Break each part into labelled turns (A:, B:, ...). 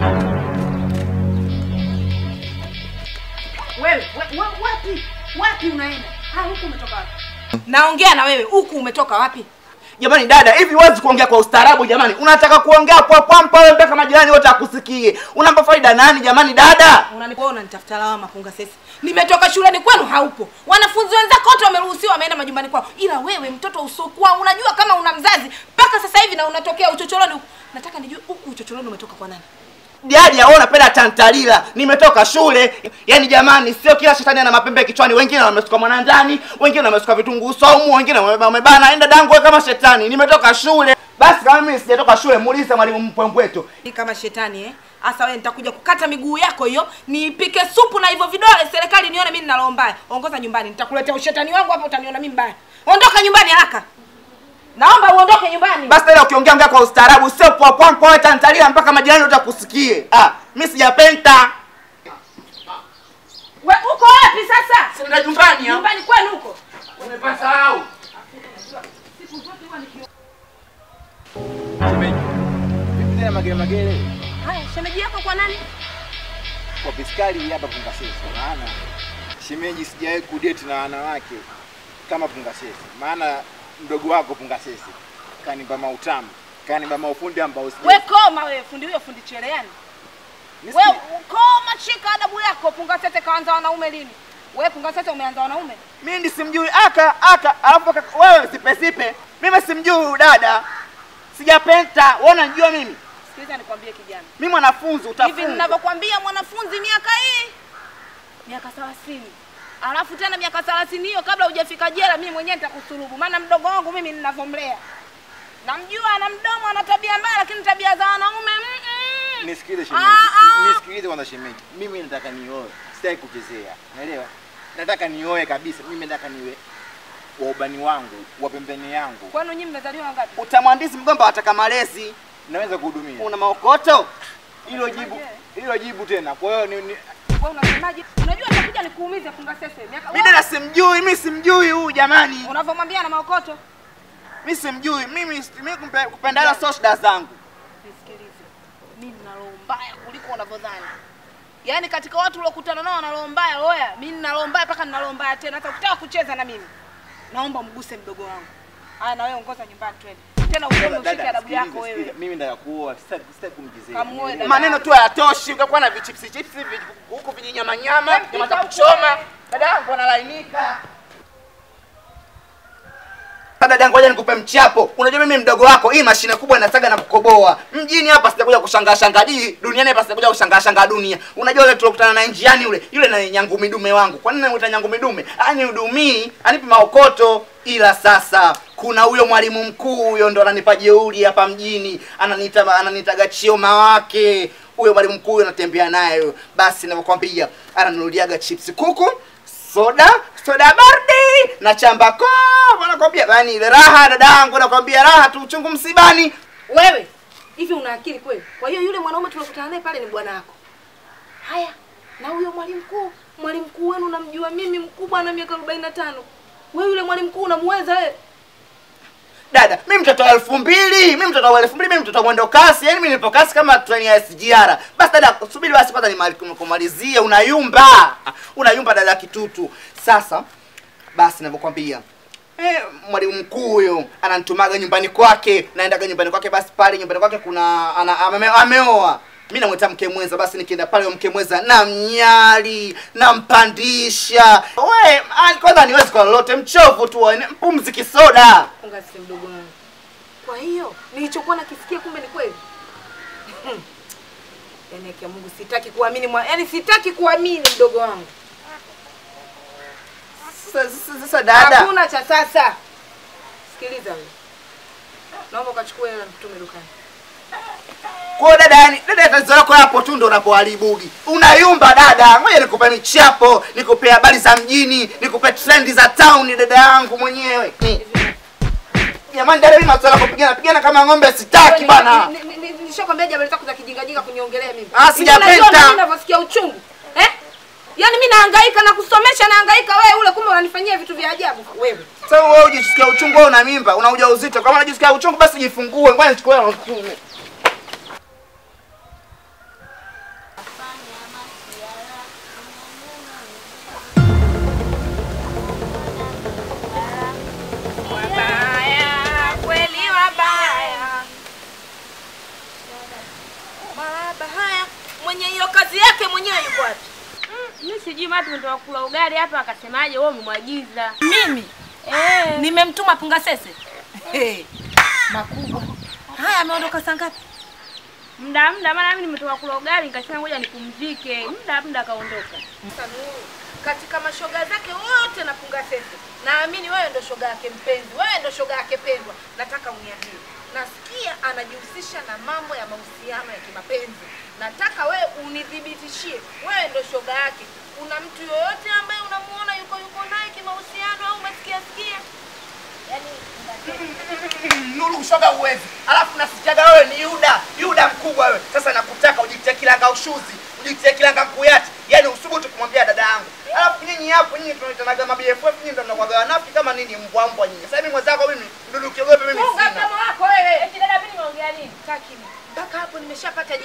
A: Wewe, wapi unaenda? Huku umetoka wapi? Naongea na wewe, huku umetoka wapi?
B: Jamani dada, hivi huwezi kuongea kwa ustaarabu jamani? Unataka kuongea pwapwampa wewe mpaka majirani wote akusikie. Unampa faida nani jamani dada?
A: Unanipoona nitafuta lawama Punga Sesi. Nimetoka shuleni kwenu haupo. Wanafunzi wenzako wote wameruhusiwa wameenda majumbani kwao. Ila wewe mtoto usokuwa unajua kama una mzazi mpaka sasa hivi na unatokea uchochoroni huku. Nataka nijue huku uchochoroni umetoka kwa nani?
B: Diadi yaona penda tantalila. Nimetoka shule. Yaani jamani sio kila shetani ana mapembe kichwani. Wengine wamesuka mwanandani, wengine wamesuka vitunguu saumu, wengine wamebana enda dangu kama shetani. Nimetoka shule. Basi kama mimi sijatoka shule muulize mwalimu mpwembweto.
A: Kama shetani Asa wewe nitakuja kukata miguu yako hiyo, nipike supu na hivyo vidole serikali nione mimi nina roho mbaya. Ongoza nyumbani, nitakuletea ushetani wangu hapo utaniona mimi mbaya. Ondoka nyumbani haraka. Naomba uondoke nyumbani. Basi
B: tena ukiongea kwa ustaarabu sio pwapwampa wewe tantalila mpaka majirani wote akusikie. Mimi sijapenda.
A: Wewe uko wapi sasa?
B: Sina nyumbani.
A: Nyumbani kwenu huko.
B: Umepasahau.
A: Siku zote huwa nikio.
C: Shemeji. Vipi tena magere?
A: Haya, shemeji yako kwa nani?
C: Kwa Piskali hapa Punga Sesi. Maana shemeji sijawahi kudate na wanawake kama Punga Sesi. Maana mdogo wako Punga Sesi kanipa mautamu, kanipa maufundi ambao sisi.
A: Wewe koma wewe, fundi huyo fundi cheleani. Wewe koma shika adabu yako. Punga Sesi kaanza wanaume lini? Wewe Punga Sesi umeanza wanaume?
B: Mimi nisimjui alafu wewe sipe. Mimi simjui dada. Sijapenda. Wewe unajua mimi?
A: Sikiliza nikwambie kijana.
B: Mimi mwanafunzi utafunga.
A: Hivi ninavyokuambia mwanafunzi miaka hii. Miaka 30. Alafu tena miaka 30 hiyo kabla hujafika jela mimi mwenyewe nitakusulubu. Maana mdogo wangu mimi ninavomlea. Namjua ana mdomo ana tabia mbaya lakini tabia za wanaume
C: Nisikilize shemeji. Nisikilize kwanza shemeji. Mimi nataka nioe. Sitaki kuchezea. Unaelewa? Nataka nioe kabisa. Mimi nataka niwe wa ubani wangu, wa pembeni yangu.
A: Kwani nyinyi mmezaliwa ngapi?
B: Utamwandisi mgomba ataka malezi.
C: Naweza kuhudumia.
B: Una maokoto?
C: Hilo jibu tena. Kwa hiyo
A: wewe unasemaje? Unajua atakuja nikuumize Punga Sesi.
B: Mimi simjui huyu jamani.
A: Unavomwambia na maokoto?
B: Mimi simjui. Mimi kupendana soda zangu.
A: Nisikilize. Mimi nina roho mbaya kuliko unavyodhani. Yaani katika watu uliokutana nao na roho mbaya, oya, mimi nina roho mbaya mpaka nina roho mbaya tena. Hata ukitaka kucheza na mimi, naomba mguse mdogo wangu. Haya na wewe ongoza nyumbani twende. Tena ushike adabu yako wewe.
C: Mimi nataka kuoa, sitaki kumjizea.
B: Maneno tu hayatoshi, ungekuwa na chips hivi huko vinyama nyama za kuchoma. Dadangu analainika. Dada ngoja nikupe mchapo. Unajua mimi mdogo wako, hii mashine kubwa inasaga na kukoboa. Mjini hapa sitakuja kushangaa shangaa duniani hapa sitakuja kushangaa shangaa dunia. Unajua yule tulokutana na njiani yule na nyangu midume wangu. Kwa nini unaita nyangu midume? Hudumii, anipi maokoto. Ila sasa kuna huyo mwalimu mkuu huyo ndo ananipa jeuri hapa mjini. Ananitaga chioma wake. Huyo mwalimu mkuu anatembea naye huyo. Basi ninakwambia ananunuliaga chips kuku, soda baridi na chambako. Nakwambia bani ile raha dadangu, nakwambia raha tu uchungu msibani.
A: Wewe hivi una akili kweli? Kwa hiyo yule mwanaume tulokutana naye pale ni bwana wako. Haya, na huyo mwalimu mkuu wenu unamjua mimi mkubwa na miaka 45. Wewe yule mwalimu mkuu unamuweza wewe?
B: Dada, mimi mtoto wa 2000, mimi mtoto wa mwendo kasi. Yaani mimi nilipo kasi kama treni ya SGR. Basi dada, subiri basi kwanza nimalizie. Unayumba dada kitutu. Sasa basi ninavyokuambia mwalimu mkuu huyo ananitumaga nyumbani kwake. Naendaga nyumbani kwake, basi pale nyumbani kwake kuna ameoa. Mimi namuita mke mwenza, basi nikienda pale mke mwenza namnyali, nampandisha. Wewe kwanza niwezi kwa lolote, mchovu tu mpumziki soda.
A: Punga Sesi mdogo wangu. Kwa hiyo nilichokuwa nakisikia kumbe ni kweli. Yaani kwa Mungu sitaki kuamini mdogo wangu.
B: Sasa dada.
A: Hakuna cha sasa. Sikiliza wewe. Naomba ukachukue hela mtume dukani.
B: Kwa dada tatizo lako hapo tu ndo unapoharibugi. Unayumba dada. Ngoja nikupe michapo, nikupe habari za mjini, nikupe trendi za town dada yangu mwenyewe. Jamani dada, mimi maswala kupigana kama ng'ombe sitaki bana.
A: Nishakwambia habari zako za kijinga kuniongelea mimi.
B: Sijapenda.
A: Mimi ninavyosikia uchungu. Yaani mimi nahangaika na kusomesha nahangaika wewe ule kumbe unanifanyia vitu vya ajabu wewe.
B: Sasa wewe unajisikia uchungu, wewe una mimba, una ujauzito. Kama unajisikia uchungu basi jifungue. Ngoja nichukue mtume.
A: Wabaya, kweli wabaya. Wabaya. Mwenye hiyo kazi yake mwenyewe yuko wapi?
D: Mimi sijui matu tumetoka kula ugali hapa akasemaje wewe umemwagiza.
A: Mimi? Nimemtuma Pungasese. Makubwa. Haya ameondoka saa ngapi?
D: Muda maana mimi nimetoka kula ugali nikasema ngoja nipumzike. Muda kaondoka.
A: Katika mashoga zake wote na Pungasese. Naamini wewe ndo shoga yake mpenzi. Wewe ndo shoga yake pendwa. Nataka uniambie. Nasikia anajihusisha na mambo ya mahusiano ya kimapenzi. Nataka wewe unidhibitishie. Wewe ndo shoga yake. Kuna mtu yoyote ambaye unamuona yuko naye kimahusiano au umesikia? Yaani
B: Nuru shoga uwezi. Alafu nasikiaga wewe ni Yuda mkubwa wewe. Sasa nakutaka ujitie kilanga ushuzi, ujitie kilanga mkuyati. Yaani usubutu kumwambia dada yangu. Alafu nyinyi hapo tunaitanaga BFF nyinyi ndio mnakuwa wanafiki kama nini mbwa nyinyi. Sasa mimi mwenzako mimi ndio ukiogope mimi sina.
A: Kama wako wewe.
D: Eti dada mimi nimeongea nini?
A: Taki. Mpaka hapo nimeshapata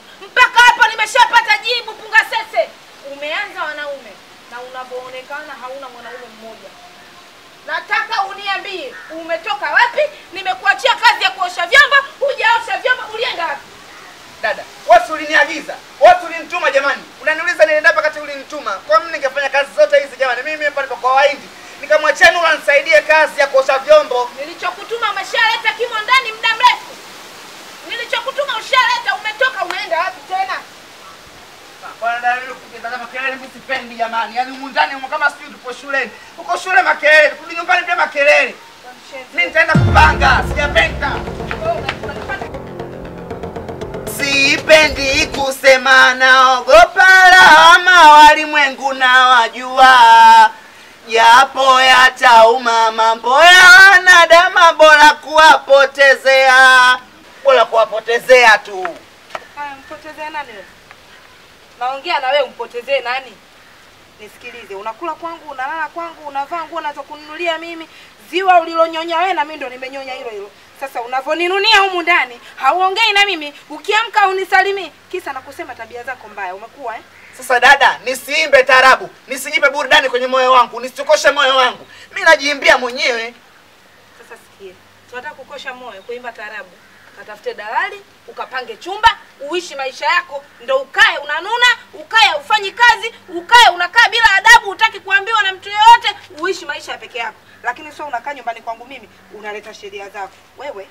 A: jibu. Pungasese. Umeanza wanaume na unavyoonekana hauna mwanaume mmoja. Nataka uniambie umetoka wapi? Nimekuachia kazi ya kuosha vyombo, hujaosha vyombo, ulienda wapi?
B: Dada, wewe uliniagiza. Wewe ulinituma jamani. Unaniuliza nienda hapa kati ulinituma. Kwa nini ningefanya kazi zote hizi jamani? Mimi hapa nipo kwa Wahindi. Nikamwachia Nuru anisaidie kazi ya kuosha vyombo.
A: Nilichokutuma umeshaleta kimo ndani muda mrefu. Nilichokutuma ushaleta, umetoka unaenda wapi tena?
B: Bwana dada mimi kukitazama makelele mimi sipendi jamani. Yaani humu ndani kama sisi tupo shuleni. Uko shule makelele, kurudi nyumbani pia makelele. Mimi nitaenda kupanga, sijapenda. Sipendi kusema naogopa lawama walimwengu na wajua. Japo yatauma mambo ya wanadamu bora kuwapotezea. Bora kuwapotezea tu.
A: Haya mpotezee nani wewe? Naongea na wewe umpotezee nani? Nisikilize, unakula kwangu, unalala kwangu, unavaa nguo nazokununulia mimi. Ziwa ulilonyonya wewe na mimi ndo nimenyonya hilo. Sasa unavoninunia humu ndani, hauongei na mimi, ukiamka unisalimii. Kisa nakusema tabia zako mbaya, umekuwa
B: Sasa dada, nisiimbe tarabu, nisijipe burudani kwenye moyo wangu, nisichokoshe moyo wangu. Mimi najiimbia mwenyewe.
A: Sasa sikia. Tunataka kukosha moyo, kuimba tarabu. Katafute dalali, ukapange chumba, uishi maisha yako, ndo ukae unanuna, ukae ufanyi kazi, ukae unakaa bila adabu, hutaki kuambiwa na mtu yoyote, uishi maisha ya peke yako. Lakini sio unakaa nyumbani kwangu mimi, unaleta sheria zako. Wewe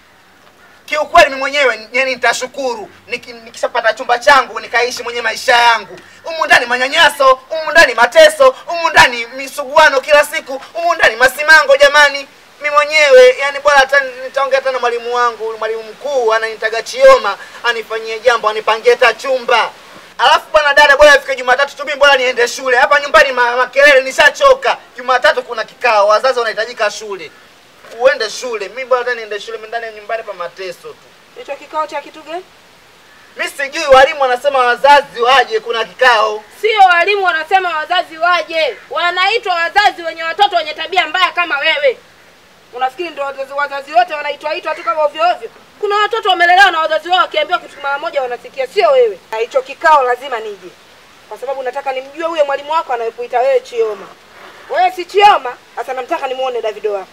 B: Kiukweli mimi mwenyewe yani nitashukuru nikishapata chumba changu nikaishi mwenye maisha yangu. Humu ndani manyanyaso, humu ndani mateso, humu ndani misuguano kila siku, humu ndani masimango jamani. Mimi mwenyewe yani bora hata nitaongea tena mwalimu wangu, mwalimu mkuu ananitaga Chioma, anifanyie jambo, anipangie hata chumba. Alafu bwana dada bora ifike Jumatatu tu mimi bora niende shule. Hapa nyumbani makelele nishachoka. Jumatatu kuna kikao, wazazi wanahitajika shule. Uende shule. Mimi bwana niende shule, mimi ndani nyumbani pa mateso tu.
A: hicho kikao cha kitu gani?
B: Mimi sijui, walimu wanasema wazazi waje, kuna kikao.
A: Sio walimu wanasema wazazi waje. Wanaitwa wazazi wenye watoto wenye tabia mbaya kama wewe. Unafikiri ndio wazazi wote wanaitwa tu kama ovyo ovyo? Kuna watoto wamelelewa na wazazi wao, wakiambiwa kitu mara moja wanasikia, sio wewe. Na hicho kikao lazima nije. Kwa sababu nataka nimjue huyo mwalimu wako anayekuita wewe Chioma. Wewe si Chioma, sasa namtaka nimuone Davido wako.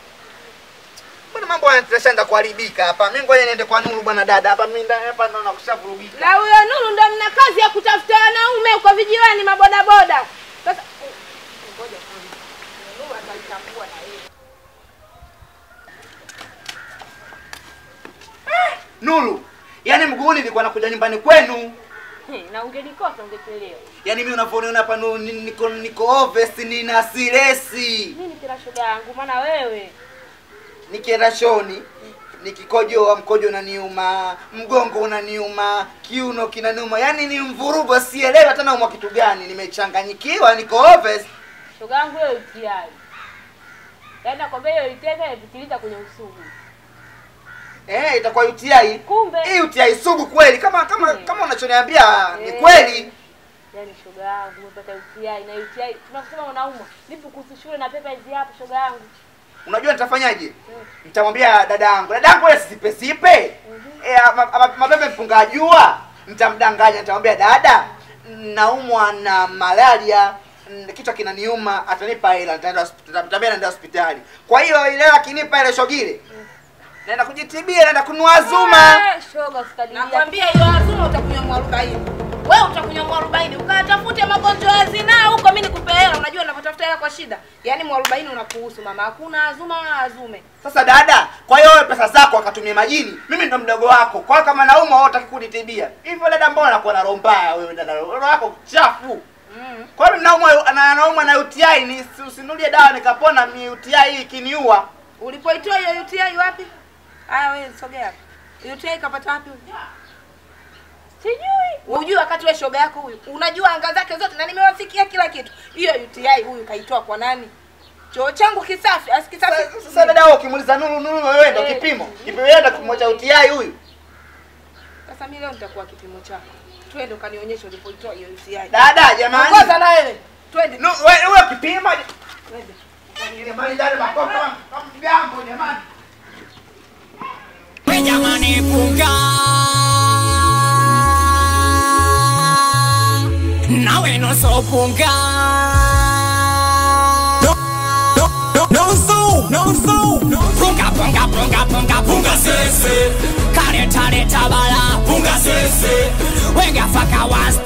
B: Mbona mambo yanatashanda kuharibika hapa? Mimi ngoja niende kwa Nuru bwana dada. Hapa mimi ndani hapa ndo nakushavurugika.
A: Na huyo Nuru ndo mna kazi ya kutafuta wanaume kwa vijirani maboda boda. Sasa ngoja Nuru atalitambua na yeye.
B: Nuru, yani mguuni nilikuwa nakuja nyumbani kwenu.
D: Na ungenikosa ungechelewa.
B: Yani mimi unavyoona hapa Nuru niko obvious nina silesi.
D: Mimi kila shoga yangu maana wewe.
B: Nikienda shoni, nikikojoa mkojo unaniuma, mgongo unaniuma, kiuno kinaniuma. Yani ni mvurugo, sielewi hata naumwa kitu gani. Nimechanganyikiwa, niko obvious.
D: Shoga yangu wewe utiai. Yaani nakwambia hiyo iteka yapitiliza kwenye usugu.
B: Itakuwa UTI.
D: Kumbe.
B: Hii UTI sugu kweli. Kama unachoniambia ni kweli.
D: Yaani shoga yangu umepata UTI na UTI tunasema unaumwa. Nipo kuhusu shule na pepa hizi hapa shoga yangu.
B: Unajua nitafanyaje? Nitamwambia dadangu. Dadangu yeye sipe. Mabebe mpunga jua. Nitamdanganya, nitamwambia dada, naumwa na malaria, kichwa kinaniuma, atanipa hela, nitaenda hospitali. Kwa hiyo ile akinipa ile shogile, naenda kujitibia, naenda kununua Azuma.
D: Shoga usikadiria.
A: Nakwambia hiyo Azuma utakunywa mwarobaini. Wewe utakunywa mwarobaini, ukatafute magonjwa ya zinaa huko, mimi nikupe hela. Unajua ninapotafuta hela kwa shida. Yaani mwarobaini unakuhusu mama. Hakuna Azuma wala Azume.
B: Sasa dada, kwa hiyo wewe pesa zako akatumia majini, mimi ndo mdogo wako. Kwa hiyo kama naumwa wewe utaki kunitibia. Hivyo dada, mbona unakuwa na roho mbaya wewe dada? Roho yako chafu. Kwa hiyo naumwa na UTI, ni usinulie dawa nikapona, mi UTI hii ikiniua.
A: Ulipoitoa hiyo UTI wapi? Haya wewe sogea hapa. UTI kapata wapi huyu? Sijui. Unajua wakati wewe shoga yako huyu, unajua anga zake zote na nimewasikia kila kitu. Hiyo UTI huyu kaitoa kwa nani? Choo changu kisafi, asikisafi.
B: Sasa dada wewe ukimuuliza Nuru wewe ndio kipimo. Kipimo ndio kipimo cha UTI huyu.
A: Sasa mimi leo nitakuwa kipimo chako. Twende ukanionyeshe ulipoitoa hiyo UTI.
B: Dada jamani.
A: Ngoja na wewe. Twende.
B: Wewe kipimo.
A: Twende.
B: Jamani dada makopa kama mgambo jamani.
E: We jamani punga. Nawe no so punga. Punga sese. Kare tare tabala. Punga sese. Wega faka was